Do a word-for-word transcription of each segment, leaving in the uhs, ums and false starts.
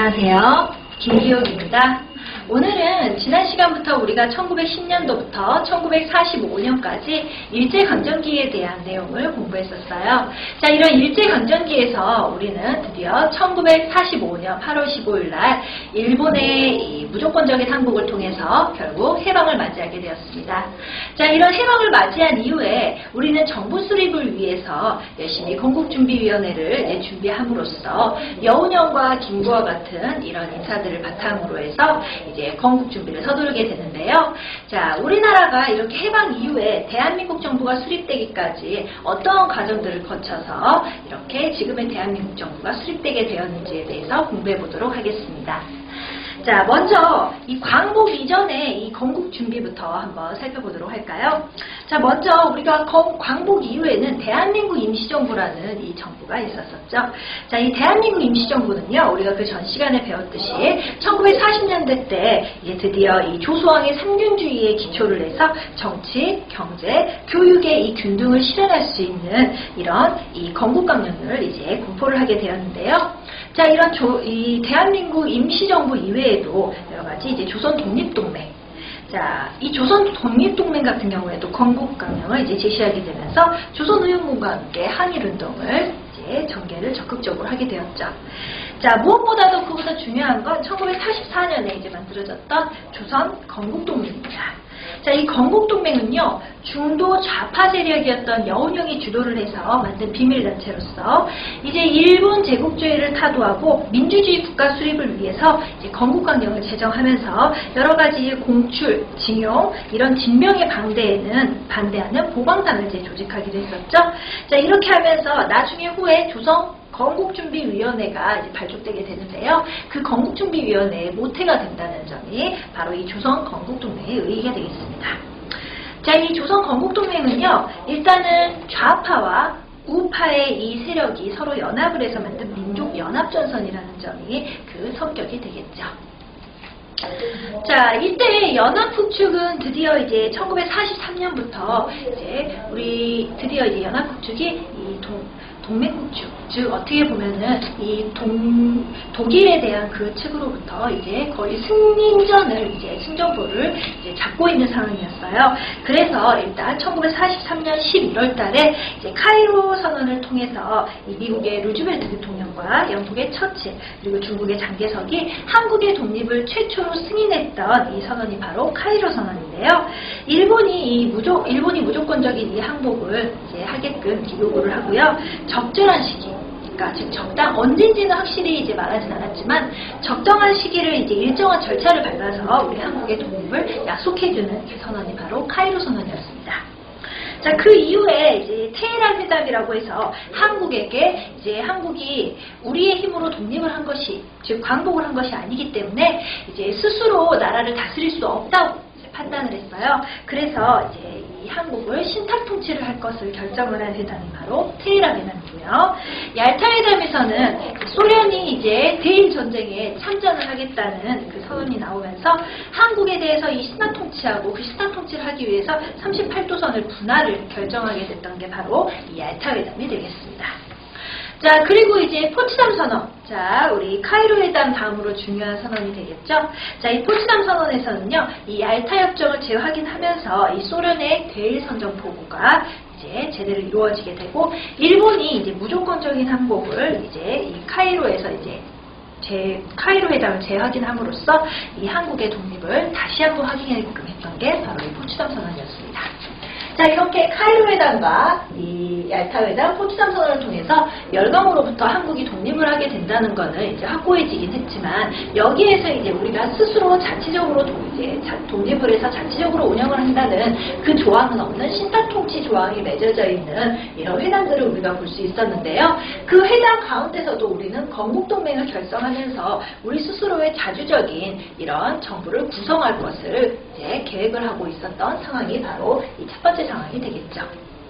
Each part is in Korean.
안녕하세요. 김기옥입니다. 오늘은 지난 시간부터 우리가 천구백십 년도부터 천구백사십오 년까지 일제강점기에 대한 내용을 공부했었어요. 자, 이런 일제강점기에서 우리는 드디어 천구백사십오 년 팔월 십오일 날 일본의 이 무조건적인 항복을 통해서 결국 해방을 맞이하게 되었습니다. 자, 이런 해방을 맞이한 이후에 우리는 정부 수립을 위해서 열심히 건국준비위원회를 준비함으로써 여운형과 김구와 같은 이런 인사들을 바탕으로 해서 이제 건국 준비를 서두르게 되는데요. 자, 우리나라가 이렇게 해방 이후에 대한민국 정부가 수립되기까지 어떠한 과정들을 거쳐서 이렇게 지금의 대한민국 정부가 수립되게 되었는지에 대해서 공부해 보도록 하겠습니다. 자, 먼저 이 광복 이전의 이 건국 준비부터 한번 살펴보도록 할까요? 자, 먼저 우리가 광복 이후에는 대한민국 임시정부라는 이 정부가 있었었죠. 자, 이 대한민국 임시정부는요, 우리가 그 전 시간에 배웠듯이 천구백사십 년대 때 이제 드디어 이 조수왕의 삼균주의에 기초를 해서 정치, 경제, 교육의 이 균등을 실현할 수 있는 이런 이 건국강령을 이제 공포를 하게 되었는데요. 자, 이런 조, 이 대한민국 임시정부 이외에도 여러 가지 이제 조선 독립동맹, 자, 이 조선 독립동맹 같은 경우에도 건국강령을 이제 제시하게 되면서 조선의용군과 함께 한일운동을 이제 전개를 적극적으로 하게 되었죠. 자, 무엇보다도 그보다 중요한 건 천구백사십사 년에 이제 만들어졌던 조선 건국동맹입니다. 자, 이 건국동맹은요, 중도 좌파 세력이었던 여운형이 주도를 해서 만든 비밀단체로서 이제 일본 제국주의를 타도하고 민주주의 국가 수립을 위해서 이제 건국강령을 제정하면서 여러 가지 공출, 징용, 이런 진병의 반대에는 반대하는 보방당을 이제 조직하기도 했었죠. 자, 이렇게 하면서 나중에 후에 조선 건국준비위원회가 이제 발족되게 되는데요. 그 건국준비위원회의 모태가 된다는 점이 바로 이 조선 건국동맹의 의의가 되겠습니다. 자, 이 조선 건국동맹은요, 일단은 좌파와 우파의 이 세력이 서로 연합을 해서 만든 민족연합전선이라는 점이 그 성격이 되겠죠. 자, 이때 연합국축은 드디어 이제 천구백사십삼 년부터 이제 우리 드디어 이제 연합국축이 이 동, 동맹국축, 즉 어떻게 보면은 이 동, 독일에 대한 그 측으로부터 이제 거의 승리전을 이제 승전보를 이제 잡고 있는 상황이었어요. 그래서 일단 천구백사십삼 년 십일월 달에 이제 카이로 선언을 통해서 이 미국의 루즈벨트 대통령과 영국의 처칠 그리고 중국의 장개석이 한국의 독립을 최초로 승인했던 이 선언이 바로 카이로 선언인데요. 일본이 이 무조 일본이 무조건적인 이 항복을 이제 하게끔 요구를 하고요. 적절한 시기, 그러니까 즉 적당 언제인지는 확실히 이제 말하진 않았지만 적정한 시기를 이제 일정한 절차를 밟아서 우리 한국의 독립을 약속해주는 그 선언이 바로 카이로 선언이었습니다. 자, 그 이후에 이제 테헤란 회담이라고 해서 한국에게 이제 한국이 우리의 힘으로 독립을 한 것이, 즉 광복을 한 것이 아니기 때문에 이제 스스로 나라를 다스릴 수 없다고 판단을 했어요. 그래서 이제 이 한국을 신탁 통치를 할 것을 결정을 한 회담이 바로 테헤란 회담이고요. 얄타 회담에서는 소련이 이제 대일 전쟁에 참전을 하겠다는 그 선언이 나오면서 한국에 대해서 이 신탁 통치하고 그 신탁 통치를 하기 위해서 삼십팔 도선을 분할을 결정하게 됐던 게 바로 이 얄타 회담이 되겠습니다. 자, 그리고 이제 포츠담 선언. 자, 우리 카이로 회담 다음으로 중요한 선언이 되겠죠. 자, 이 포츠담 선언에서는요, 이 얄타 협정을 재확인하면서 이 소련의 대일 선전포고가 이제 제대로 이루어지게 되고, 일본이 이제 무조건적인 항복을 이제 이 카이로에서 이제 제 카이로 회담을 재확인함으로써 이 한국의 독립을 다시 한번 확인하게끔 했던 게 바로 이 포츠담 선언이었습니다. 자, 이렇게 카이로 회담과 이 얄타 회담, 포츠담 선언을 통해서 열강으로부터 한국이 독립을 하게 된다는 거는 이제 확고해지긴 했지만, 여기에서 이제 우리가 스스로 자치적으로 이제 독립을 해서 자치적으로 운영을 한다는 그 조항은 없는 신탁 통치 조항이 맺어져 있는 이런 회담들을 우리가 볼 수 있었는데요. 그 회담 가운데서도 우리는 건국동맹을 결성하면서 우리 스스로의 자주적인 이런 정부를 구성할 것을 이제 계획을 하고 있었던 상황이 바로 이 첫 번째 상황이 되겠죠.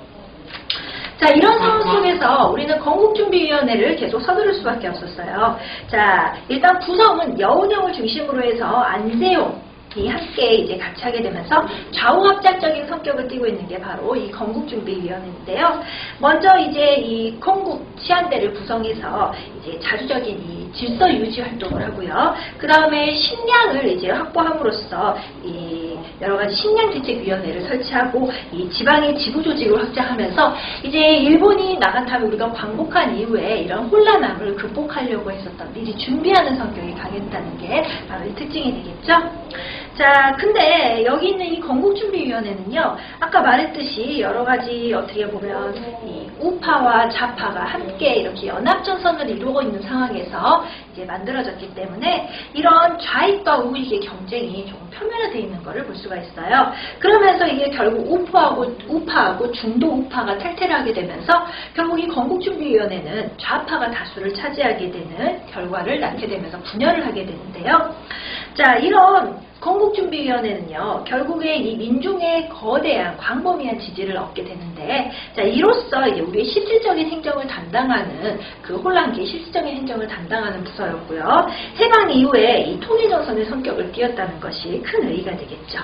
자, 이런 상황 속에서 우리는 건국준비위원회를 계속 서두를 수밖에 없었어요. 자, 일단 구성은 여운형을 중심으로 해서 안세용, 이 함께 이제 같이 하게 되면서 좌우합작적인 성격을 띠고 있는 게 바로 이 건국준비위원회인데요. 먼저 이제 이 건국 치안대를 구성해서 이제 자주적인 이 질서 유지 활동을 하고요. 그 다음에 식량을 이제 확보함으로써 이 여러 가지 식량대책위원회를 설치하고 이 지방의 지부 조직을 확장하면서 이제 일본이 나간 다음에 우리가 광복한 이후에 이런 혼란함을 극복하려고 했었던 미리 준비하는 성격이 강했다는 게 바로 이 특징이 되겠죠. 자, 근데 여기 있는 이 건국준비위원회는요, 아까 말했듯이 여러 가지 어떻게 보면 이 우파와 좌파가 함께 이렇게 연합전선을 이루고 있는 상황에서 이제 만들어졌기 때문에 이런 좌익과 우익의 경쟁이 조금 표면화되어 있는 것을 볼 수가 있어요. 그러면서 이게 결국 우파하고, 우파하고 중도 우파가 탈퇴를 하게 되면서 결국 이 건국준비위원회는 좌파가 다수를 차지하게 되는 결과를 낳게 되면서 분열을 하게 되는데요. 자, 이런 건국준비위원회는요, 결국에 이 민중의 거대한 광범위한 지지를 얻게 되는데, 자, 이로써 이제 우리의 실질적인 행정을 담당하는 그 혼란기의 실질적인 행정을 담당하는 부서였고요. 해방 이후에 이 통일정선의 성격을 띄었다는 것이 큰 의의가 되겠죠.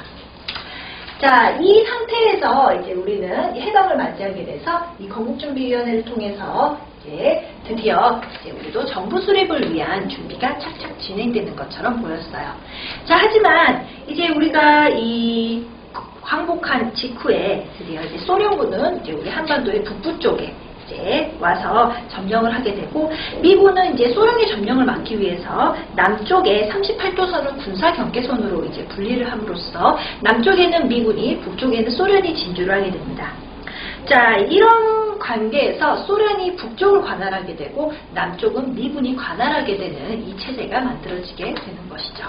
자, 이 상태에서 이제 우리는 해방을 맞이하게 돼서 이 건국준비위원회를 통해서 이제 드디어 이제 우리도 정부 수립을 위한 준비가 착착 진행되는 것처럼 보였어요. 자, 하지만 이제 우리가 이 광복한 직후에 드디어 이제 소련군은 이제 우리 한반도의 북부 쪽에 이제 와서 점령을 하게 되고, 미군은 이제 소련의 점령을 막기 위해서 남쪽에 삼십팔 도선을 군사 경계선으로 이제 분리를 함으로써 남쪽에는 미군이, 북쪽에는 소련이 진주를 하게 됩니다. 자, 이런 관계에서 소련이 북쪽을 관할하게 되고 남쪽은 미군이 관할하게 되는 이 체제가 만들어지게 되는 것이죠.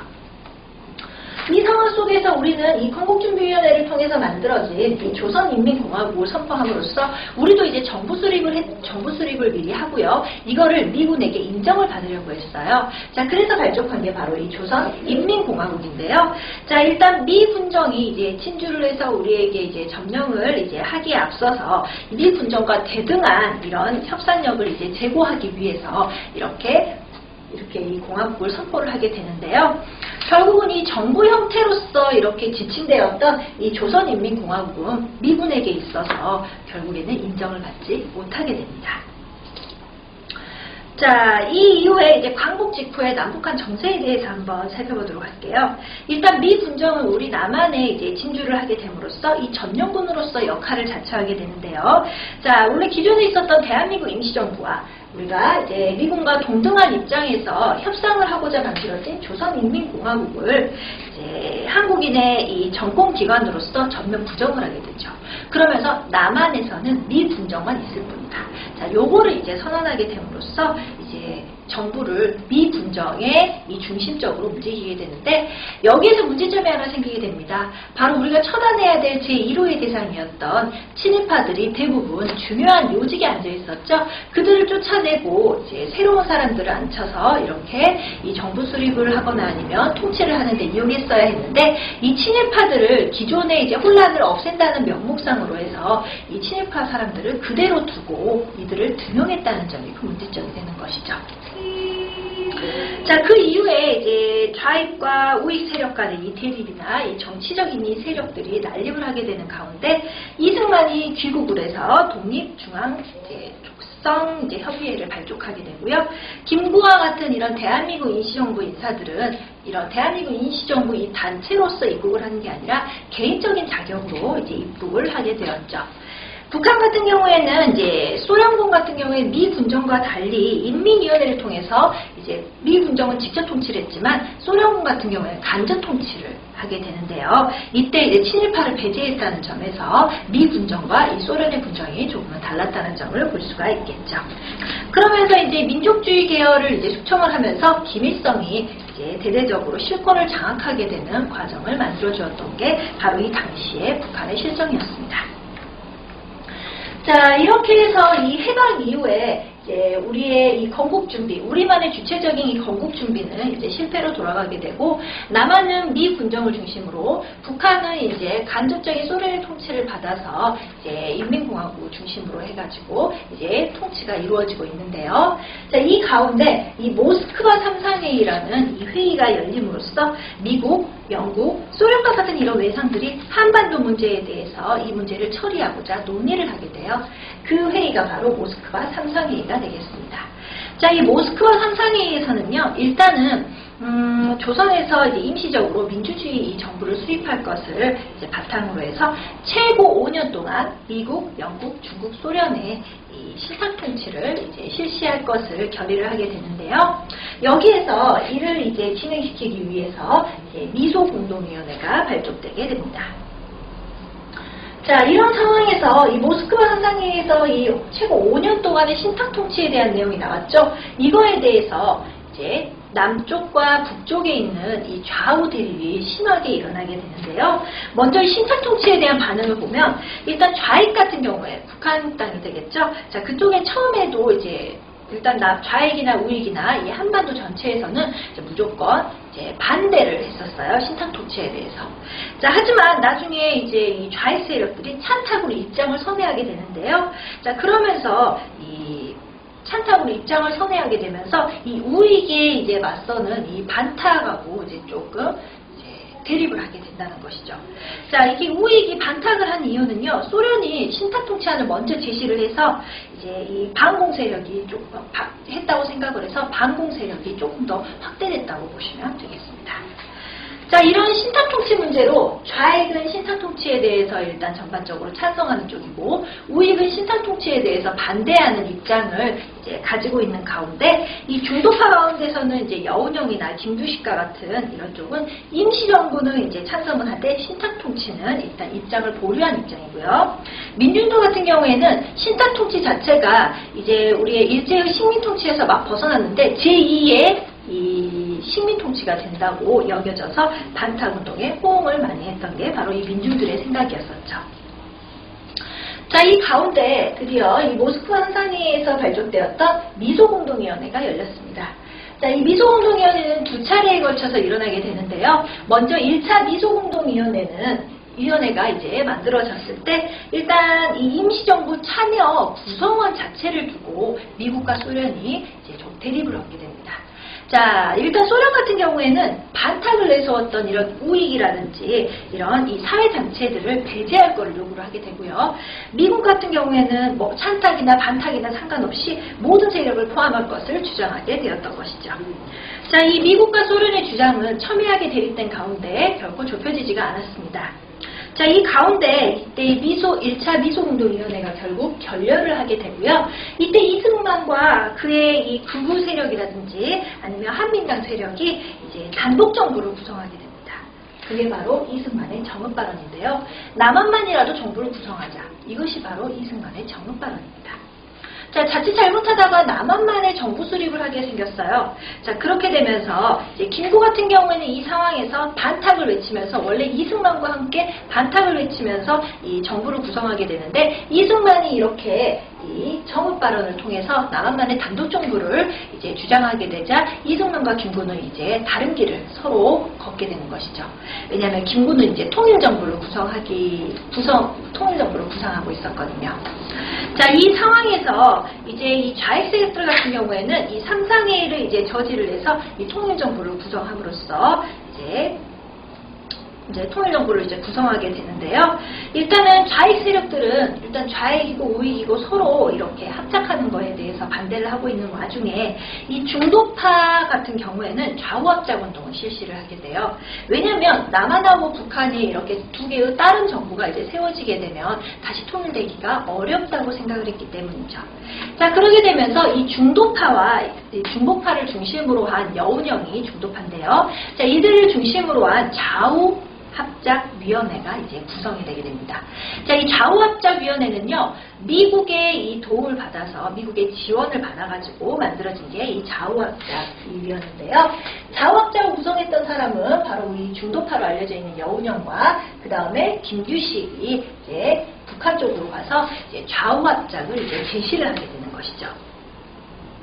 이 상황 속에서 우리는 이 건국준비위원회를 통해서 만들어진 이 조선인민공화국을 선포함으로써 우리도 이제 정부 수립을 했, 정부 수립을 미리 하고요. 이거를 미군에게 인정을 받으려고 했어요. 자, 그래서 발족한 게 바로 이 조선인민공화국인데요. 자, 일단 미 군정이 이제 친주를 해서 우리에게 이제 점령을 이제 하기에 앞서서 미 군정과 대등한 이런 협상력을 이제 제고하기 위해서 이렇게 이렇게 이 공화국을 선포를 하게 되는데요. 결국은 이 정부 형태로서 이렇게 지칭되었던 이 조선인민공화국은 미군에게 있어서 결국에는 인정을 받지 못하게 됩니다. 자, 이 이후에 이제 광복 직후에 남북한 정세에 대해서 한번 살펴보도록 할게요. 일단 미 군정은 우리 남한에 이제 진주를 하게 됨으로써 이 점령군으로서 역할을 자처하게 되는데요. 자, 원래 기존에 있었던 대한민국 임시정부와 우리가 이제 미군과 동등한 입장에서 협상을 하고자 만들어진 조선인민공화국을 이제 한국인의 이 정권기관으로서 전면 부정을 하게 되죠. 그러면서 남한에서는 미 군정만 있을 뿐이다. 자, 요거를 이제 선언하게 됨으로써 이제 정부를 미 군정의 이 중심적으로 움직이게 되는데, 여기에서 문제점이 하나 생기게 됩니다. 바로 우리가 처단해야 될 제일 호의 대상이었던 친일파들이 대부분 중요한 요직에 앉아 있었죠. 그들을 쫓아내고 이제 새로운 사람들을 앉혀서 이렇게 이 정부 수립을 하거나 아니면 통치를 하는 데 이용했어야 했는데, 이 친일파들을 기존의 이제 혼란을 없앤다는 명목상으로 해서 이 친일파 사람들을 그대로 두고 이들을 등용했다는 점이 그 문제점이 되는 것이죠. 자, 그 이후에 이제 좌익과 우익 세력 간의 이 대립이나 이 정치적인 이 세력들이 난립을 하게 되는 가운데 이승만이 귀국을 해서 독립중앙 이제 족성 이제 협의회를 발족하게 되고요. 김구와 같은 이런 대한민국 임시정부 인사들은 이런 대한민국 임시정부 이 단체로서 입국을 하는 게 아니라 개인적인 자격으로 이제 입국을 하게 되었죠. 북한 같은 경우에는 이제 소련군 같은 경우에 미 군정과 달리 인민위원회를 통해서 이제 미 군정은 직접 통치를 했지만 소련군 같은 경우에는 간접 통치를 하게 되는데요. 이때 이제 친일파를 배제했다는 점에서 미 군정과 이 소련의 군정이 조금은 달랐다는 점을 볼 수가 있겠죠. 그러면서 이제 민족주의 계열을 이제 숙청을 하면서 김일성이 이제 대대적으로 실권을 장악하게 되는 과정을 만들어 주었던 게 바로 이 당시의 북한의 실정이었습니다. 자, 이렇게 해서 이 해방 이후에 이제 우리의 이 건국 준비, 우리만의 주체적인 이 건국 준비는 이제 실패로 돌아가게 되고, 남한은 미 군정을 중심으로, 북한은 이제 간접적인 소련의 통치를 받아서 이제 인민공화국 중심으로 해가지고 이제 통치가 이루어지고 있는데요. 자, 이 가운데 이 모스크바 삼상회의라는 이 회의가 열림으로써 미국, 영국, 소련과 같은 이런 외상들이 한반도 문제에 대해서 이 문제를 처리하고자 논의를 하게 돼요. 그 회의가 바로 모스크바 삼상회의가 되겠습니다. 자, 이 모스크바 삼상회의에서는요, 일단은 음, 조선에서 이제 임시적으로 민주주의 이 정부를 수립할 것을 이제 바탕으로 해서 최고 오 년 동안 미국, 영국, 중국, 소련의 이 실탁 통치를 이제 실시할 것을 결의를 하게 되는데요. 여기에서 이를 이제 진행시키기 위해서 이제 미소 공동위원회가 발족되게 됩니다. 자, 이런 상황에서 이 모스크바 삼상회의에서 이 최고 오 년 동안의 신탁 통치에 대한 내용이 나왔죠. 이거에 대해서 이제 남쪽과 북쪽에 있는 이 좌우 대립이 심하게 일어나게 되는데요. 먼저 이 신탁 통치에 대한 반응을 보면 일단 좌익 같은 경우에 북한 땅이 되겠죠. 자, 그쪽에 처음에도 이제 일단 좌익이나 우익이나 이 한반도 전체에서는 이제 무조건 이제 반대를 했었어요. 신탁 통치에 대해서. 자, 하지만 나중에 이제 이 좌익 세력들이 찬탁으로 입장을 선회하게 되는데요. 자, 그러면서 이 찬탁으로 입장을 선회하게 되면서 이 우익에 이제 맞서는 이 반탁하고 이제 조금 이제 대립을 하게 된다는 것이죠. 자, 이게 우익이 반탁을 한 이유는요, 소련이 신탁 통치안을 먼저 제시를 해서 이제 이 반공 세력이 조금 했다고 생각을 해서 반공 세력이 조금 더 확대됐다고 보시면 되겠습니다. 자, 이런 신탁 통치 문제로 좌익은 신탁 통치에 대해서 일단 전반적으로 찬성하는 쪽이고 우익은 신탁 통치에 대해서 반대하는 입장을 이제 가지고 있는 가운데 이 중도파 가운데서는 이제 여운형이나 김규식과 같은 이런 쪽은 임시정부는 이제 찬성을 하되 신탁 통치는 일단 입장을 보류한 입장이고요. 민중도 같은 경우에는 신탁 통치 자체가 이제 우리의 일제의 식민 통치에서 막 벗어났는데 제이의 이 식민 통치가 된다고 여겨져서 반탁운동에 호응을 많이 했던 게 바로 이 민중들의 생각이었었죠. 자, 이 가운데 드디어 이 모스크바 삼상회의에서 발족되었던 미소공동위원회가 열렸습니다. 자, 이 미소공동위원회는 두 차례에 걸쳐서 일어나게 되는데요. 먼저 일 차 미소공동위원회는 위원회가 이제 만들어졌을 때 일단 이 임시정부 참여 구성원 자체를 두고 미국과 소련이 이제 좀 대립을 하게 됩니다. 자, 일단 소련 같은 경우에는 반탁을 내세웠던 이런 우익이라든지 이런 이 사회단체들을 배제할 것을 요구를 하게 되고요. 미국 같은 경우에는 뭐 찬탁이나 반탁이나 상관없이 모든 세력을 포함할 것을 주장하게 되었던 것이죠. 자, 이 미국과 소련의 주장은 첨예하게 대립된 가운데 결코 좁혀지지가 않았습니다. 자, 이 가운데 이때 미소 일 차 미소공동위원회가 결국 결렬을 하게 되고요. 이때 이승만과 그의 이 극우 세력이라든지 아니면 한민당 세력이 이제 단독 정부를 구성하게 됩니다. 그게 바로 이승만의 정읍 발언인데요. 남한만이라도 정부를 구성하자. 이것이 바로 이승만의 정읍 발언입니다. 자, 자칫 잘못하다가 남한만의 정부 수립을 하게 생겼어요. 자, 그렇게 되면서 이제 김구 같은 경우에는 이 상황에서 반탁을 외치면서 원래 이승만과 함께 반탁을 외치면서 이 정부를 구성하게 되는데 이승만이 이렇게 이 정읍 발언을 통해서 남한만의 단독 정부를 이제 주장하게 되자 이승만과 김구는 이제 다른 길을 서로 걷게 되는 것이죠. 왜냐하면 김구는 이제 통일 정부를 구성하기 구성 통일 정부를 구성하고 있었거든요. 자, 이 상황에서 이제 이 좌익 세력들 같은 경우에는 이 삼상회의를 이제 저지를 해서 이 통일 정부를 구성함으로써 이제 이제 통일정부를 이제 구성하게 되는데요. 일단은 좌익 세력들은 일단 좌익이고 우익이고 서로 이렇게 합작하는 거에 대해서 반대를 하고 있는 와중에 이 중도파 같은 경우에는 좌우합작 운동을 실시를 하게 돼요. 왜냐하면 남한하고 북한이 이렇게 두 개의 다른 정부가 이제 세워지게 되면 다시 통일되기가 어렵다고 생각을 했기 때문이죠. 자, 그러게 되면서 이 중도파와 이 중도파를 중심으로 한 여운형이 중도파인데요. 자, 이들을 중심으로 한 좌우 합작위원회가 이제 구성이 되게 됩니다. 자, 이 좌우합작위원회는요, 미국의 이 도움을 받아서, 미국의 지원을 받아가지고 만들어진 게 이 좌우합작위원회인데요. 좌우합작을 구성했던 사람은 바로 우리 중도파로 알려져 있는 여운형과 그 다음에 김규식이 이제 북한 쪽으로 가서 이제 좌우합작을 이제 제시를 하게 되는 것이죠.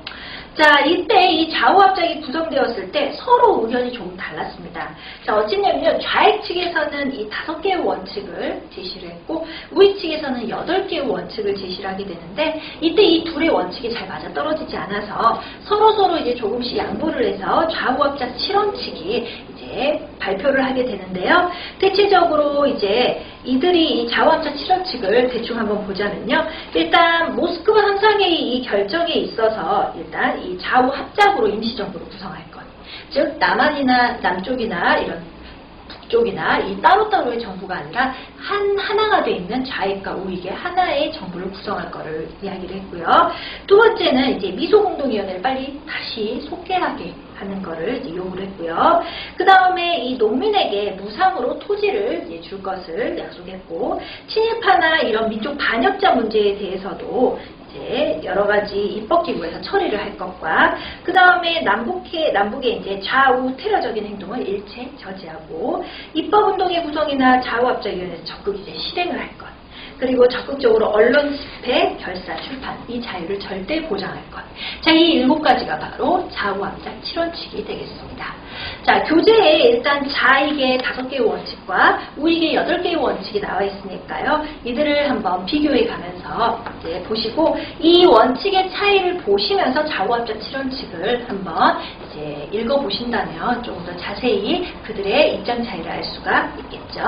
자, 이때 이 좌우합작이 구성되었을 때 서로 의견이 조금 달랐습니다. 자, 어찌냐면요, 좌익 측에서는 이 다섯 개의 원칙을 제시를 했고, 우익 측에서는 여덟 개의 원칙을 제시를 하게 되는데, 이때 이 둘의 원칙이 잘 맞아떨어지지 않아서 서로 서로 이제 조금씩 양보를 해서 좌우합작 실험칙이 이제 발표를 하게 되는데요. 대체적으로 이제 이들이 이 좌우합작 실험칙을 대충 한번 보자면요. 일단 모스크바 상상회의 이 결정에 있어서 일단 이 좌우합작으로 임시정부를 구성할 것. 즉 남한이나 남쪽이나 이런 북쪽이나 이 따로따로의 정부가 아니라 한 하나가 돼 있는 좌익과 우익의 하나의 정부를 구성할 거를 이야기를 했고요. 두 번째는 이제 미소공동위원회를 빨리 다시 속개하게 하는 거를 이제 요구를 했고요. 그 다음에 이 농민에게 무상으로 토지를 이제 줄 것을 약속했고, 친일파나 이런 민족 반역자 문제에 대해서도 이제 여러 가지 입법기구에서 처리를 할 것과, 그 다음에 남북해, 남북의 이제 좌우 테러적인 행동을 일체 저지하고, 입법운동의 구성이나 좌우합작위원회에서 적극 이제 실행을 할 것. 그리고 적극적으로 언론 집회, 결사, 출판 이 자유를 절대 보장할 것. 자, 이 일곱 가지가 바로 좌우합작 칠원칙이 되겠습니다. 자, 교재에 일단 좌익의 다섯 개의 원칙과 우익의 여덟 개의 원칙이 나와 있으니까요. 이들을 한번 비교해 가면서 이제 보시고, 이 원칙의 차이를 보시면서 좌우합작 칠원칙을 한번 이제 읽어보신다면 조금 더 자세히 그들의 입장 차이를 알 수가 있겠죠.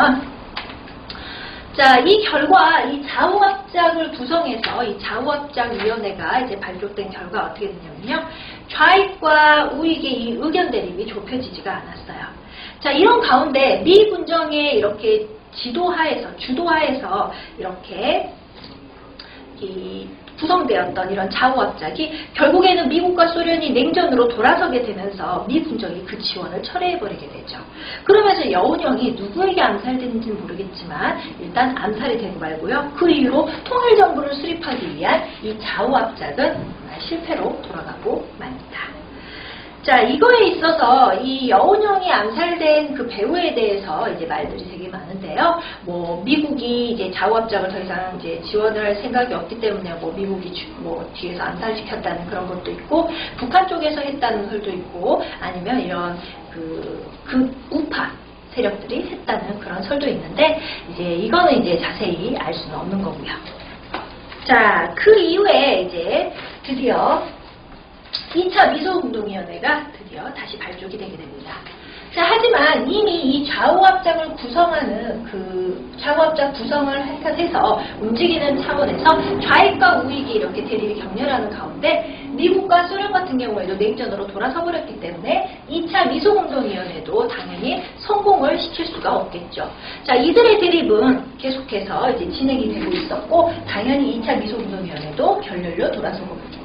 자, 이 결과, 이 좌우합작을 구성해서 이 좌우합작위원회가 이제 발족된 결과 어떻게 되냐면요. 좌익과 우익의 이 의견 대립이 좁혀지지가 않았어요. 자, 이런 가운데 미 군정의 이렇게 지도하에서, 주도하에서 이렇게 이 구성되었던 이런 좌우합작이 결국에는 미국과 소련이 냉전으로 돌아서게 되면서 미 군정이 그 지원을 철회해버리게 되죠. 그러면서 여운형이 누구에게 암살됐는지는 모르겠지만 일단 암살이 되고 말고요. 그 이후로 통일정부를 수립하기 위한 이 좌우합작은 실패로 돌아가고 맙니다. 자, 이거에 있어서 이 여운형이 암살된 그 배우에 대해서 이제 말들이 되게 많은데요. 뭐 미국이 이제 좌우합작을 더 이상 이제 지원을 할 생각이 없기 때문에 뭐 미국이 주, 뭐 뒤에서 암살시켰다는 그런 것도 있고, 북한 쪽에서 했다는 설도 있고, 아니면 이런 그, 그 우파 세력들이 했다는 그런 설도 있는데, 이제 이거는 이제 자세히 알 수는 없는 거고요. 자, 그 이후에 이제 드디어 이 차 미소공동위원회가 드디어 다시 발족이 되게 됩니다. 자, 하지만 이미 이 좌우합작을 구성하는 그 좌우합작 구성을 해서 움직이는 차원에서 좌익과 우익이 이렇게 대립이 격렬하는 가운데 미국과 소련 같은 경우에도 냉전으로 돌아서 버렸기 때문에 이 차 미소공동위원회도 당연히 성공을 시킬 수가 없겠죠. 자, 이들의 대립은 계속해서 이제 진행이 되고 있었고, 당연히 이 차 미소공동위원회도 결렬로 돌아서고 봅니다.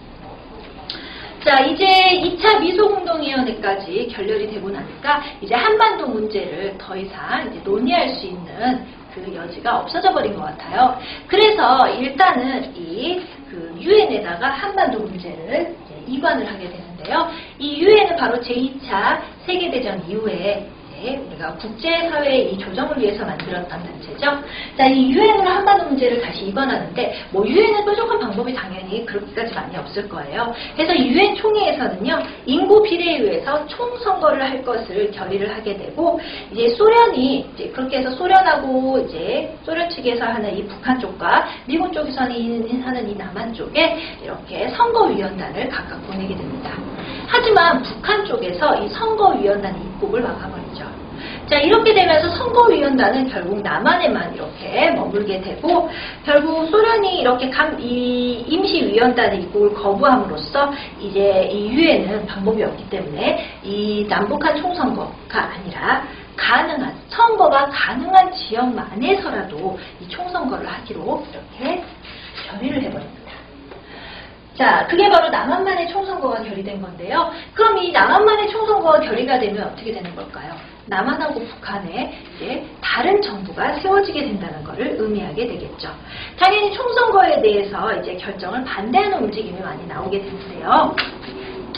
자, 이제 이 차 미소공동위원회까지 결렬이 되고 나니까 이제 한반도 문제를 더 이상 이제 논의할 수 있는 그 여지가 없어져 버린 것 같아요. 그래서 일단은 이 그 유엔에다가 한반도 문제를 이제 이관을 하게 되는데요. 이 유엔은 바로 제이 차 세계대전 이후에 우리가 국제사회의 이 조정을 위해서 만들었던 단체죠. 자, 이 유엔으로 한반도 문제를 다시 이관하는데, 뭐 유엔의 뾰족한 방법이 당연히 그렇게까지 많이 없을 거예요. 그래서 이 유엔 총회에서는요, 인구 비례에 의해서 총선거를 할 것을 결의를 하게 되고, 이제 소련이 이제 그렇게 해서 소련하고 이제 소련 측에서 하는 이 북한 쪽과 미국 쪽에서 하는 이 남한 쪽에 이렇게 선거위원단을 각각 보내게 됩니다. 하지만 북한 쪽에서 이 선거위원단의 입국을 막아버리죠. 자, 이렇게 되면서 선거위원단은 결국 남한에만 이렇게 머물게 되고, 결국 소련이 이렇게 감, 이 임시위원단의 입국을 거부함으로써 이제 이 유엔은 방법이 없기 때문에 이 남북한 총선거가 아니라 가능한, 선거가 가능한 지역만에서라도 이 총선거를 하기로 이렇게 결의를 해버립니다. 자, 그게 바로 남한만의 총선거가 결의된 건데요. 그럼 이 남한만의 총선거가 결의가 되면 어떻게 되는 걸까요? 남한하고 북한에 이제 다른 정부가 세워지게 된다는 것을 의미하게 되겠죠. 당연히 총선거에 대해서 이제 결정을 반대하는 움직임이 많이 나오게 되는데요.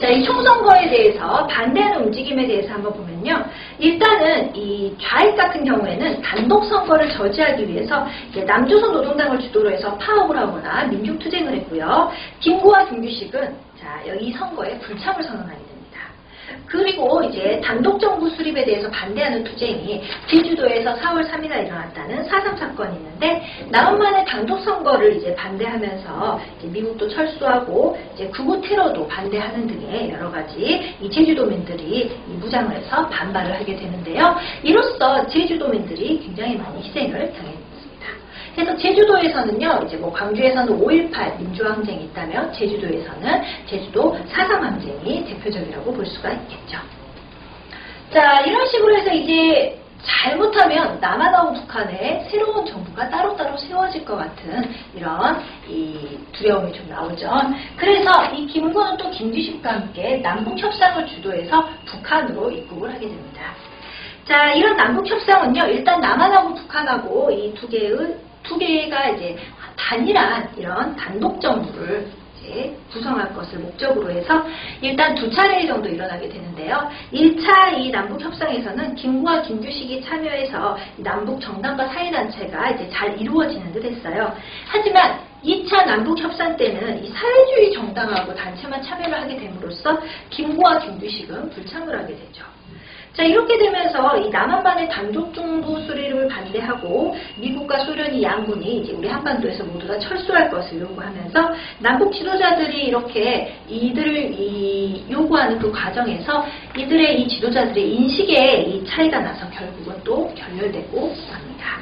자, 이 총선거에 대해서 반대하는 움직임에 대해서 한번 보면요. 일단은 이 좌익 같은 경우에는 단독 선거를 저지하기 위해서 이제 남조선 노동당을 주도로 해서 파업을 하거나 민족투쟁을 했고요. 김구와 김규식은 자, 여기 선거에 불참을 선언하게 됩니다. 그리고 이제 단독 정부 수립에 대해서 반대하는 투쟁이 제주도에서 사월 삼일에 일어났다는 사삼 사건이 있는데 남한만의 단독 선거를 이제 반대하면서 이제 미국도 철수하고 이제 극우 테러도 반대하는 등의 여러 가지 이 제주도민들이 이 무장을 해서 반발을 하게 되는데요. 이로써 제주도민들이 굉장히 많이 희생을 당했습니다. 그래서 제주도에서는요, 이제 뭐 광주에서는 오일팔 민주항쟁이 있다면 제주도에서는 제주도 사삼 항쟁이 대표적이라고 볼 수가 있겠죠. 자, 이런 식으로 해서 이제 잘못하면 남한하고 북한의 새로운 정부가 따로따로 세워질 것 같은 이런 이 두려움이 좀 나오죠. 그래서 이 김구는 또 김규식과 함께 남북협상을 주도해서 북한으로 입국을 하게 됩니다. 자, 이런 남북협상은요, 일단 남한하고 북한하고 이 두 개의 두 개가 이제 단일한 이런 단독 정부를 이제 구성할 것을 목적으로 해서 일단 두 차례 정도 일어나게 되는데요. 일 차 이 남북 협상에서는 김구와 김규식이 참여해서 남북 정당과 사회단체가 이제 잘 이루어지는 듯 했어요. 하지만 이 차 남북 협상 때는 이 사회주의 정당하고 단체만 참여를 하게 됨으로써 김구와 김규식은 불참을 하게 되죠. 자, 이렇게 되면서 이 남한만의 단독 정부 수립을 반대하고 미국과 소련이 양군이 이제 우리 한반도에서 모두 다 철수할 것을 요구하면서 남북 지도자들이 이렇게 이들을 이 요구하는 그 과정에서 이들의 이 지도자들의 인식에 이 차이가 나서 결국은 또 결렬되고 맙니다.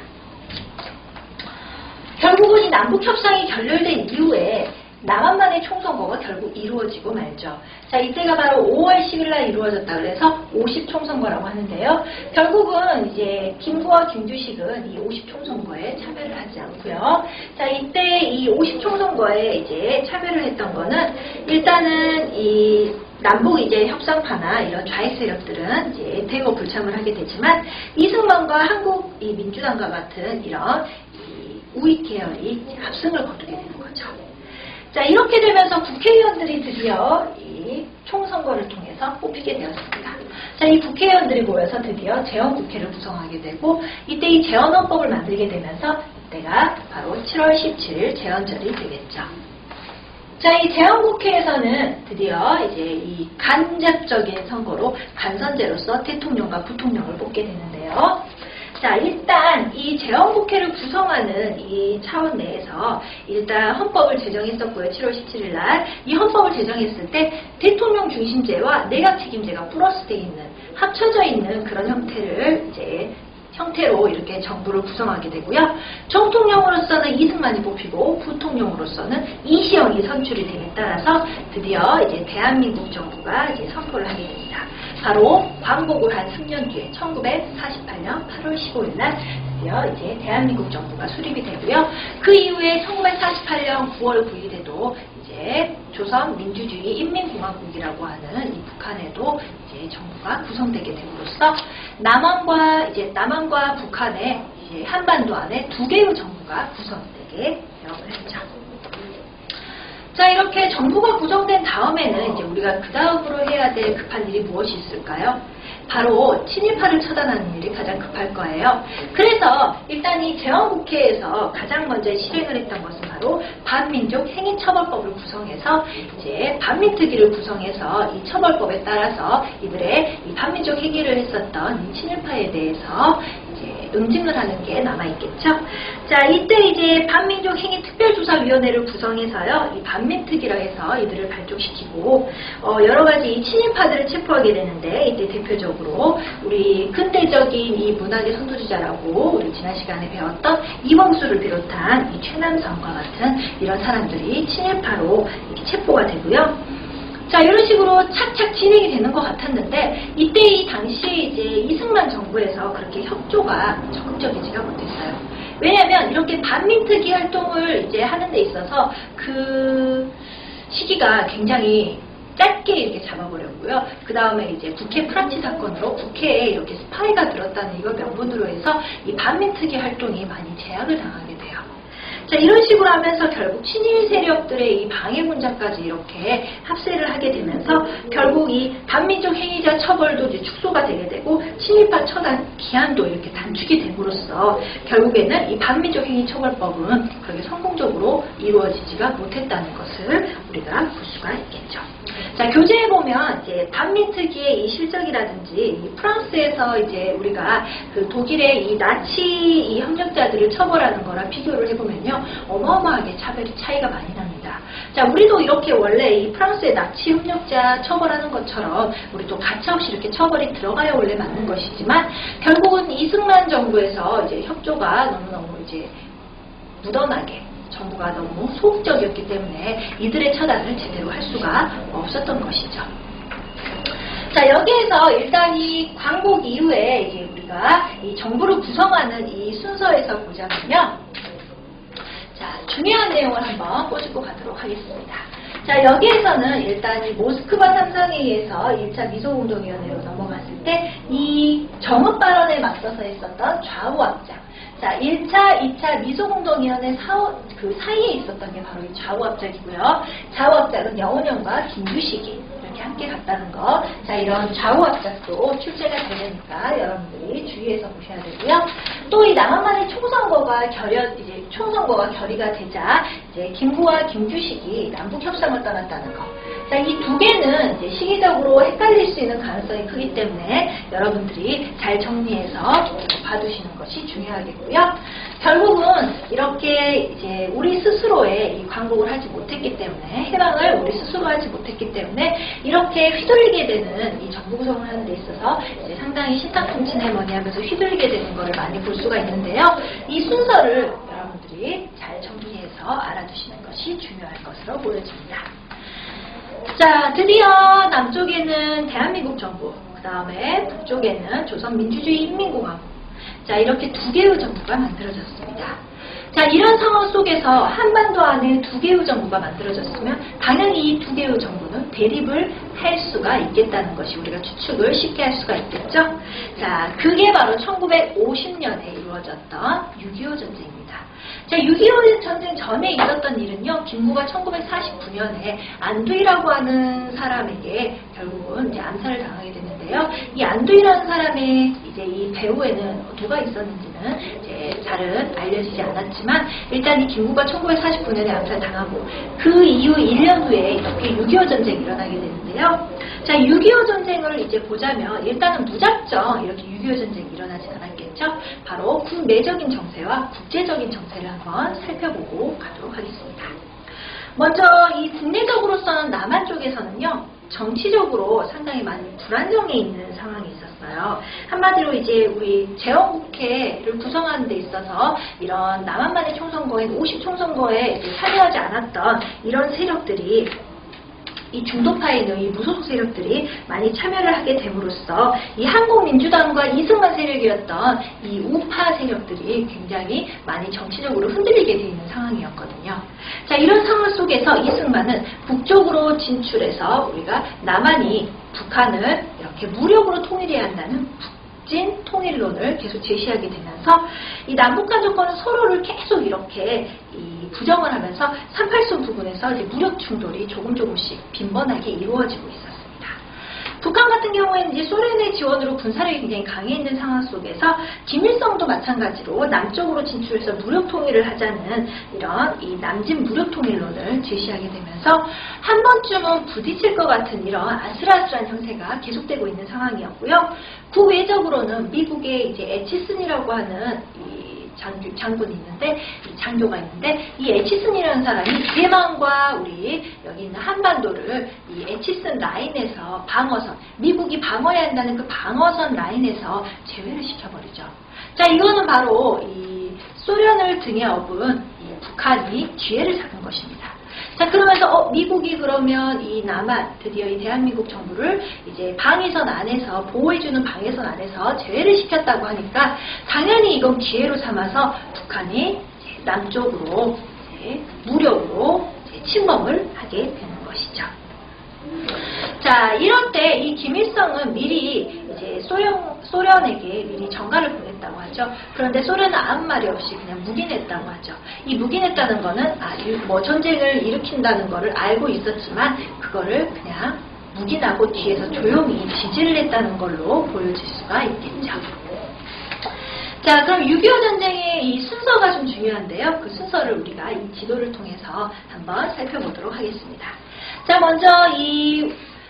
결국은 이 남북 협상이 결렬된 이후에 남한만의 총선거가 결국 이루어지고 말죠. 자, 이때가 바로 오월 십일날 이루어졌다 그래서 오십 총선거라고 하는데요. 결국은 이제 김구와 김규식은 이 오십 총선거에 참여를 하지 않고요. 자, 이때 이 오십 총선거에 이제 참여를 했던 거는 일단은 이 남북 이제 협상파나 이런 좌익 세력들은 이제 대거 불참을 하게 되지만 이승만과 한국 이 민주당과 같은 이런 이 우익 계열이 합승을 거두게 되는 거죠. 자, 이렇게 되면서 국회의원들이 드디어 이 총선거를 통해서 뽑히게 되었습니다. 자, 이 국회의원들이 모여서 드디어 재헌국회를 구성하게 되고 이때 이 재헌헌법을 만들게 되면서 이때가 바로 칠월 십칠일 재헌절이 되겠죠. 자, 이 재헌국회에서는 드디어 이제 이 간접적인 선거로 간선제로서 대통령과 부통령을 뽑게 되는데요. 자, 일단 이 재헌국회를 구성하는 이 차원 내에서 일단 헌법을 제정했었고요. 칠월 십칠일 날 이 헌법을 제정했을 때 대통령 중심제와 내각 책임제가 플러스되어 있는 합쳐져 있는 그런 형태를 이제 형태로 이렇게 정부를 구성하게 되고요. 정통령으로서는 이승만이 뽑히고 부통령으로서는 이시영이 선출이 됨에 따라서 드디어 이제 대한민국 정부가 이제 선포를 하게 됩니다. 바로 광복을 한 삼 년 뒤에 천구백사십팔년 팔월 십오일 날 드디어 이제 대한민국 정부가 수립이 되고요. 그 이후에 천구백사십팔년 구월 구일에도 이제 조선민주주의 인민공화국이라고 하는 이 북한에도 이제 정부가 구성되게 됨으로써 남한과 이제 남한과 북한의 이제 한반도 안에 두 개의 정부가 구성되게 되었죠. 자, 이렇게 정부가 구성된 다음에는 이제 우리가 그 다음으로 해야 될 급한 일이 무엇이 있을까요? 바로 친일파를 처단하는 일이 가장 급할 거예요. 그래서 일단 이 재헌국회에서 가장 먼저 실행을 했던 것은 바로 반민족 행위처벌법을 구성해서 이제 반민특위를 구성해서 이 처벌법에 따라서 이들의 이 반민족 행위를 했었던 이 친일파에 대해서 이제 응징을 하는 게 남아있겠죠. 자, 이때 이제 반민족 행위 특별조사위원회를 구성해서요, 이 반민특위라 해서 이들을 발족시키고, 어, 여러 가지 이 친일파들을 체포하게 되는데, 이때 대표적으로 우리 근대적인 이 문학의 선두주자라고 우리 지난 시간에 배웠던 이범수를 비롯한 이 최남선과 같은 이런 사람들이 친일파로 이렇게 체포가 되고요. 자, 이런 식으로 착착 진행이 되는 것 같았는데 이때 이 당시 이제 이승만 정부에서 그렇게 협조가 적극적이지가 못했어요. 왜냐하면 이렇게 반민특위 활동을 이제 하는 데 있어서 그 시기가 굉장히 짧게 이렇게 잡아버렸고요. 그 다음에 이제 국회 프라치 사건으로 국회에 이렇게 스파이가 들었다는 이걸 명분으로 해서 이 반민특위 활동이 많이 제약을 당하게 돼요. 자, 이런 식으로 하면서 결국 친일 세력들의 이 방해 문제까지 이렇게 합세를 하게 되면서 결국 이 반민족 행위자 처벌도 이제 축소가 되게 되고 친일파 처단 기한도 이렇게 단축이 됨으로써 결국에는 이 반민족 행위 처벌법은 그렇게 성공적으로 이루어지지가 못했다는 것을 우리가 볼 수가 있겠죠. 자, 교재에 보면 이제 반미 특유의 이 실적이라든지 이 프랑스에서 이제 우리가 그 독일의 이 나치 이 협력자들을 처벌하는 거랑 비교를 해보면요, 어마어마하게 차별이 차이가 많이 납니다. 자, 우리도 이렇게 원래 이 프랑스의 나치 협력자 처벌하는 것처럼 우리도 가차없이 이렇게 처벌이 들어가야 원래 맞는 것이지만 결국은 이승만 정부에서 이제 협조가 너무너무 이제 묻어나게. 정부가 너무 소극적이었기 때문에 이들의 처단을 제대로 할 수가 없었던 것이죠. 자, 여기에서 일단 이 광복 이후에 이제 우리가 이 정부를 구성하는 이 순서에서 보자면요. 자, 중요한 내용을 한번 꼬집고 가도록 하겠습니다. 자, 여기에서는 일단 이 모스크바 삼상회의에서 일 차 미소공동위원회로 넘어갔을 때 이 정읍 발언에 맞서서 했었던 좌우합작. 자, 일 차, 이 차 미소공동위원회 사오, 그 사이에 있었던 게 바로 이 좌우합작이고요. 좌우합작은 여운형과 김규식이 이렇게 함께 갔다는 거. 자, 이런 좌우합작도 출제가 되니까 여러분들이 주의해서 보셔야 되고요. 또 이 남한만의 총선거가 결연, 이제 총선거가 결의가 되자 이제 김구와 김규식이 남북 협상을 떠났다는 거. 자, 이 두 개는 이제 시기적으로 헷갈릴 수 있는 가능성이 크기 때문에 여러분들이 잘 정리해서 봐두시는 것이 중요하겠고요. 결국은 이렇게 이제 우리 스스로의 이 광복을 하지 못했기 때문에, 해방을 우리 스스로 하지 못했기 때문에 이렇게 휘둘리게 되는 이 정부 구성을 하는 데 있어서 이제 상당히 신탁통치네 뭐니 하면서 휘둘리게 되는 것을 많이 볼 수가 있는데요. 이 순서를 여러분들이 잘 정리해서 알아두시는 것이 중요할 것으로 보여집니다. 자, 드디어 남쪽에는 대한민국 정부, 그 다음에 북쪽에는 조선민주주의인민공화국. 자, 이렇게 두 개의 정부가 만들어졌습니다. 자, 이런 상황 속에서 한반도 안에 두 개의 정부가 만들어졌으면 당연히 이 두 개의 정부는 대립을 할 수가 있겠다는 것이 우리가 추측을 쉽게 할 수가 있겠죠. 자, 그게 바로 천구백오십 년에 이루어졌던 육이오 전쟁입니다. 자, 육이오 전쟁 전에 있었던 일은요, 김구가 천구백사십구 년에 안두희라고 하는 사람에게 결국은 이제 암살을 당하게 됐는데요. 이 안두희라는 사람의 이제 이 배후에는 누가 있었는지는 이제 잘은 알려지지 않았지만, 일단 이 김구가 천구백사십구 년에 암살 당하고 그 이후 일 년 후에 이렇게 육이오 전쟁이 일어나게 되는데요. 자, 육이오 전쟁을 이제 보자면 일단은 무작정 이렇게 육이오 전쟁이 일어나지 않았겠죠. 바로 국내적인 정세와 국제적인 정세를 한번 살펴보고 가도록 하겠습니다. 먼저 이 국내적으로서는 남한 쪽에서는요, 정치적으로 상당히 많이 불안정해 있는 상황이 있었어요. 한마디로 이제 우리 제헌국회를 구성하는 데 있어서 이런 남한만의 총선거에, 오십 총선거에 참여하지 않았던 이런 세력들이, 이 중도파에 있는 이 무소속 세력들이 많이 참여를 하게 됨으로써 이 한국민주당과 이승만 세력이었던 이 우파 세력들이 굉장히 많이 정치적으로 흔들리게 되어 있는 상황이었거든요. 자, 이런 상황 속에서 이승만은 북쪽으로 진출해서 우리가 남한이 북한을 이렇게 무력으로 통일해야 한다는 북진 통일론을 계속 제시하게 되면서 이 남북한 정권은 서로를 계속 이렇게 이 부정을 하면서 삼팔선 부근에서 이제 무력 충돌이 조금 조금씩 빈번하게 이루어지고 있었습니다. 북한 같은 경우에는 이제 소련의 지원으로 군사력이 굉장히 강해 있는 상황 속에서 김일성도 마찬가지로 남쪽으로 진출해서 무력 통일을 하자는 이런 이 남진 무력 통일론을 제시하게 되면서 한 번쯤은 부딪힐 것 같은 이런 아슬아슬한 형태가 계속되고 있는 상황이었고요. 국외적으로는 미국의 이제 에치슨이라고 하는 이 장교, 장군이 있는데, 이 장교가 있는데, 이 에치슨이라는 사람이 대만과 우리 여기 있는 한반도를 이 에치슨 라인에서 방어선, 미국이 방어해야 한다는 그 방어선 라인에서 제외를 시켜버리죠. 자, 이거는 바로 이 소련을 등에 업은 이 북한이 기회를 잡은 것입니다. 자, 그러면서 어, 미국이 그러면 이 남한, 드디어 이 대한민국 정부를 이제 방위선 안에서, 보호해주는 방위선 안에서 제외를 시켰다고 하니까 당연히 이건 기회로 삼아서 북한이 이제 남쪽으로 이제 무력으로 이제 침범을 하게 되는 것이죠. 자, 이럴 때 이 김일성은 미리 이제 소련, 소련에게 미리 전가를 보내 했다고 하죠. 그런데 소련은 아무 말이 없이 그냥 묵인했다고 하죠. 이 묵인했다는 거는 아, 뭐 전쟁을 일으킨다는 거를 알고 있었지만 그거를 그냥 묵인하고 뒤에서 조용히 지지를 했다는 걸로 보여질 수가 있겠죠. 자, 그럼 육이오 전쟁의 이 순서가 좀 중요한데요. 그 순서를 우리가 이 지도를 통해서 한번 살펴보도록 하겠습니다. 자, 먼저 이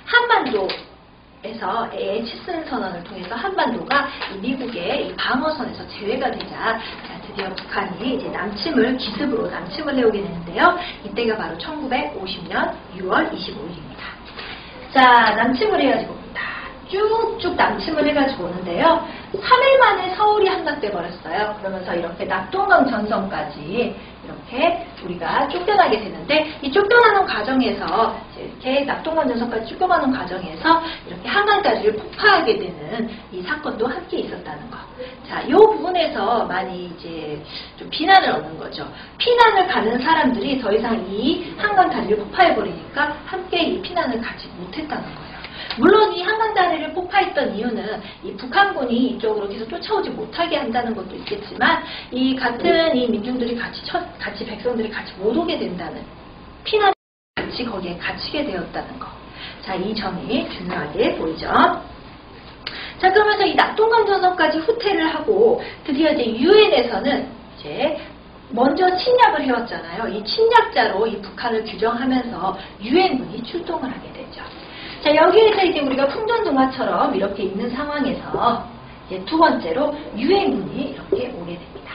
한반도에서 치슨 선언을 통해서 한반도가 이 미국의 이 방어선에서 제외가 되자, 자, 드디어 북한이 이제 남침을 기습으로 남침을 해오게 되는데요. 이때가 바로 천구백오십 년 유월 이십오일입니다. 자, 남침을 해가지고 쭉쭉 남침을 해가지고 오는데요. 삼 일 만에 서울이 함락돼 버렸어요. 그러면서 이렇게 낙동강 전선까지 이렇게 우리가 쫓겨나게 되는데, 이 쫓겨나는 과정에서 이렇게 낙동강 전선까지 쫓겨나는 과정에서 이렇게 한강다리를 폭파하게 되는 이 사건도 함께 있었다는 거. 자, 이 부분에서 많이 이제 좀 비난을 얻는 거죠. 피난을 가는 사람들이 더 이상 이 한강다리를 폭파해 버리니까 함께 이 피난을 가지 못했다는 거예요. 물론 이 한강다리를 폭파했던 이유는 이 북한군이 이쪽으로 계속 쫓아오지 못하게 한다는 것도 있겠지만, 이 같은 이 민중들이 같이 첫, 같이 백성들이 같이 못 오게 된다는, 피난이 같이 거기에 갇히게 되었다는 거. 자, 이 점이 중요하게 보이죠. 자, 그러면서 이 낙동강 전선까지 후퇴를 하고 드디어 이제 유엔에서는 이제 먼저 침략을 해왔잖아요. 이 침략자로 이 북한을 규정하면서 유엔군이 출동을 하게 되죠. 자, 여기에서 이제 우리가 풍전등화처럼 이렇게 있는 상황에서 이제 두 번째로 유엔군이 이렇게 오게 됩니다.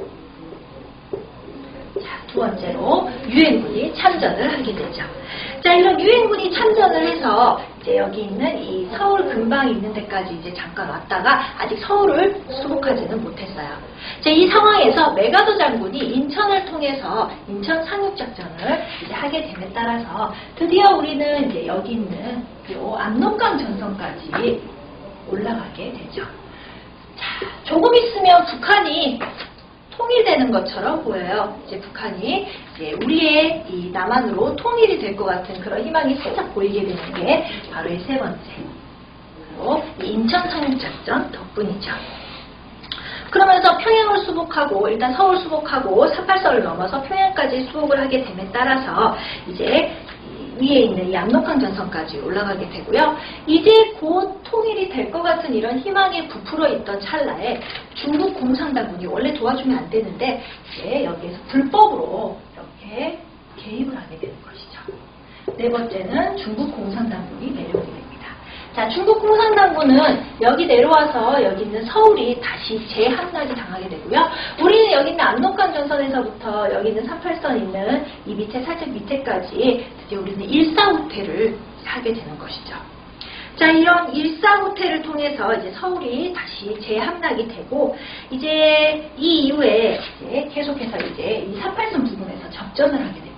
자, 두 번째로 유엔군이 참전을 하게 되죠. 자, 이런 유엔군이 참전을 해서 이제 여기 있는 이 서울 근방에 있는 데까지 이제 잠깐 왔다가 아직 서울을 수복하지는 못했어요. 자, 이 상황에서 메가더 장군이 인천을 통해서 인천 상륙작전을 이제 하게 됨에 따라서 드디어 우리는 이제 여기 있는 요 압록강 전선까지 올라가게 되죠. 자, 조금 있으면 북한이 통일되는 것처럼 보여요. 이제 북한이 이제 우리의 이 남한으로 통일이 될 것 같은 그런 희망이 살짝 보이게 되는 게 바로 이 세 번째, 바로 이 인천 상륙작전 덕분이죠. 그러면서 평양을 수복하고, 일단 서울 수복하고 삼팔선을 넘어서 평양까지 수복을 하게 됨에 따라서 이제 위에 있는 이 압록강 전선까지 올라가게 되고요. 이제 곧 통일이 될 것 같은 이런 희망에 부풀어 있던 찰나에 중국 공산당군이, 원래 도와주면 안 되는데 이제 여기에서 불법으로 이렇게 개입을 하게 되는 것이죠. 네 번째는 중국 공산당군이 내려오게 됩니다. 자, 중국 공산당군은 여기 내려와서 여기 있는 서울이 다시 재함락이 당하게 되고요. 우리는 여기 있는 압록강 전선에서부터 여기 있는 삼팔선 있는 이 밑에 살짝 밑에까지 드디어 우리는 일사후퇴를 하게 되는 것이죠. 자, 이런 일사후퇴를 통해서 이제 서울이 다시 재함락이 되고, 이제 이 이후에 이제 계속해서 이제 이 삼팔선 부근에서 접전을 하게 됩니다.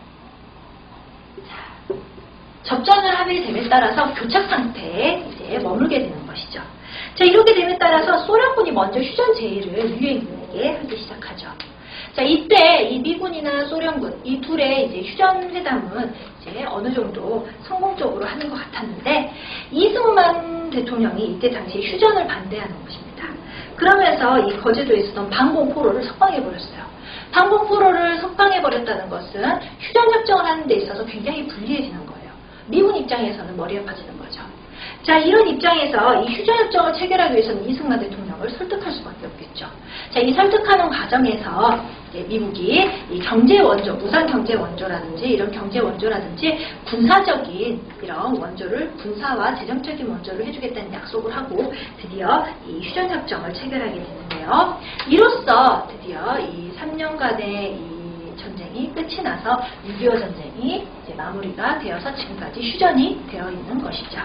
접전을 하게 됨에 따라서 교착 상태에 이제 머물게 되는 것이죠. 자, 이렇게 됨에 따라서 소련군이 먼저 휴전 제의를 유엔군에게 하기 시작하죠. 자, 이때 이 미군이나 소련군 이 둘의 이제 휴전 회담은 이제 어느 정도 성공적으로 하는 것 같았는데, 이승만 대통령이 이때 당시 휴전을 반대하는 것입니다. 그러면서 이 거제도에 있었던 방공포로를 석방해버렸어요. 방공포로를 석방해버렸다는 것은 휴전 협정을 하는 데 있어서 굉장히 불리해지는 거예요. 미군 입장에서는 머리 아파지는 거죠. 자, 이런 입장에서 이 휴전협정을 체결하기 위해서는 이승만 대통령을 설득할 수밖에 없겠죠. 자, 이 설득하는 과정에서 이제 미국이 이 경제 원조, 무상 경제 원조라든지 이런 경제 원조라든지 군사적인 이런 원조를, 군사와 재정적인 원조를 해주겠다는 약속을 하고 드디어 이 휴전협정을 체결하게 되는데요. 이로써 드디어 이 삼 년간의 이 전쟁이 끝이 나서 육이오 전쟁이 이제 마무리가 되어서 지금까지 휴전이 되어 있는 것이죠.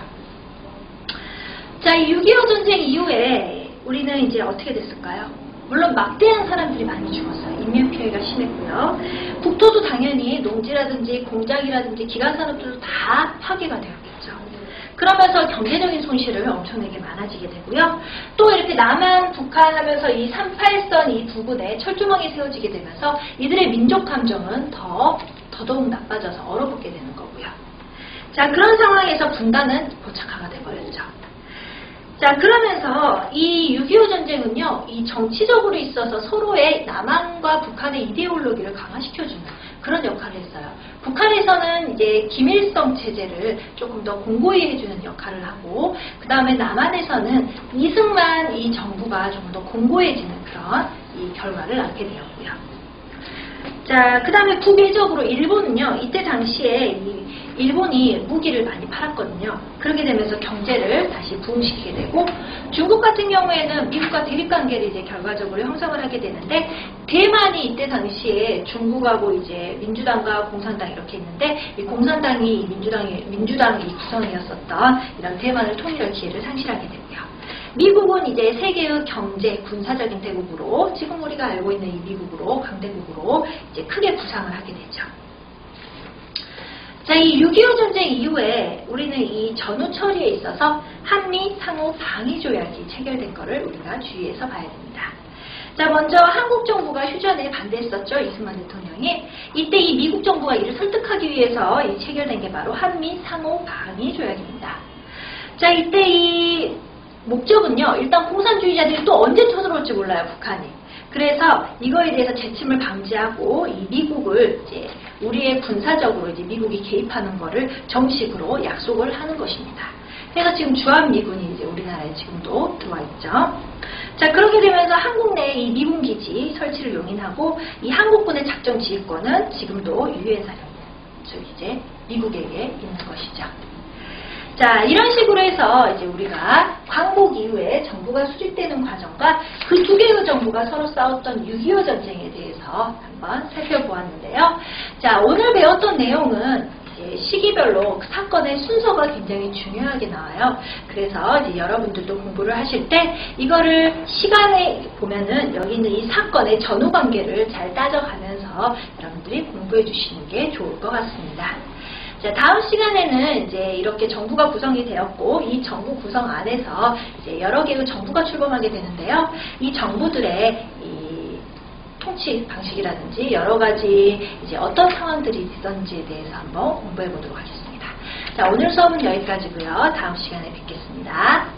자, 이 육이오 전쟁 이후에 우리는 이제 어떻게 됐을까요? 물론 막대한 사람들이 많이 죽었어요. 인명피해가 심했고요. 국토도 당연히 농지라든지 공장이라든지 기간산업들도 다 파괴가 되었겠죠. 그러면서 경제적인 손실을 엄청나게 많아지게 되고요. 또 이렇게 남한, 북한 하면서 이 삼팔선 이 부근에 철조망이 세워지게 되면서 이들의 민족 감정은 더, 더더욱 나빠져서 얼어붙게 되는 거고요. 자, 그런 상황에서 분단은 고착화가 돼버렸죠. 자, 그러면서 이 육이오 전쟁은요, 이 정치적으로 있어서 서로의 남한과 북한의 이데올로기를 강화시켜주는 그런 역할을 했어요. 북한에서는 이제 김일성 체제를 조금 더 공고히 해주는 역할을 하고, 그 다음에 남한에서는 이승만 이 정부가 조금 더 공고해지는 그런 이 결과를 낳게 되었고요. 자, 그 다음에 국외적으로 일본은요, 이때 당시에 이 일본이 무기를 많이 팔았거든요. 그렇게 되면서 경제를 다시 부흥시키게 되고, 중국 같은 경우에는 미국과 대립관계를 이제 결과적으로 형성을 하게 되는데, 대만이 이때 당시에 중국하고 이제 민주당과 공산당 이렇게 있는데, 이 공산당이 민주당이 민주당이 구성이었었던 이런 대만을 통일할 기회를 상실하게 되고요. 미국은 이제 세계의 경제, 군사적인 대국으로, 지금 우리가 알고 있는 이 미국으로, 강대국으로 이제 크게 부상을 하게 되죠. 자, 이 육이오 전쟁 이후에 우리는 이 전후 처리에 있어서 한미 상호 방위 조약이 체결된 것을 우리가 주의해서 봐야 됩니다. 자, 먼저 한국 정부가 휴전에 반대했었죠. 이승만 대통령이. 이때 이 미국 정부가 이를 설득하기 위해서 이 체결된 게 바로 한미 상호 방위 조약입니다. 자, 이때 이 목적은요, 일단 공산주의자들이 또 언제 쳐들어올지 몰라요, 북한이. 그래서 이거에 대해서 재침을 방지하고 이 미국을 이제 우리의 군사적으로 이제 미국이 개입하는 거를 정식으로 약속을 하는 것입니다. 그래서 지금 주한미군이 이제 우리나라에 지금도 들어와 있죠. 자, 그렇게 되면서 한국 내에 이 미군 기지 설치를 용인하고 이 한국군의 작전 지휘권은 지금도 유엔 사령부, 즉 이제 미국에게 있는 것이죠. 자, 이런 식으로 해서 이제 우리가 광복 이후에 정부가 수립되는 과정과 그 두 개의 정부가 서로 싸웠던 육이오 전쟁에 대해서 한번 살펴보았는데요. 자, 오늘 배웠던 내용은 이제 시기별로 그 사건의 순서가 굉장히 중요하게 나와요. 그래서 이제 여러분들도 공부를 하실 때 이거를 시간에 보면은 여기 있는 이 사건의 전후 관계를 잘 따져가면서 여러분들이 공부해 주시는 게 좋을 것 같습니다. 자, 다음 시간에는 이제 이렇게 정부가 구성이 되었고, 이 정부 구성 안에서 이제 여러 개의 정부가 출범하게 되는데요. 이 정부들의 이 통치 방식이라든지 여러 가지 이제 어떤 상황들이 있었는지에 대해서 한번 공부해 보도록 하겠습니다. 자, 오늘 수업은 여기까지고요. 다음 시간에 뵙겠습니다.